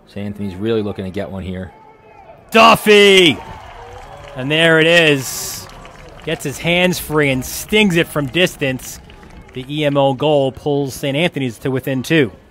St. Anthony's really looking to get one here. Duffy! And there it is. Gets his hands free and stings it from distance. The EMO goal pulls St. Anthony's to within 2.